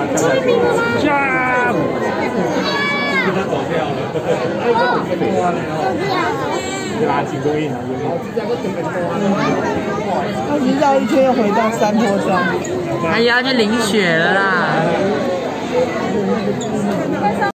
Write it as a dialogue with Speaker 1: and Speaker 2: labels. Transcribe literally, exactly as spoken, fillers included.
Speaker 1: 跳！跟他走掉了。拉紧录音啊！
Speaker 2: 他只绕一圈又回到山坡上。
Speaker 3: 他要去淋雪了啦。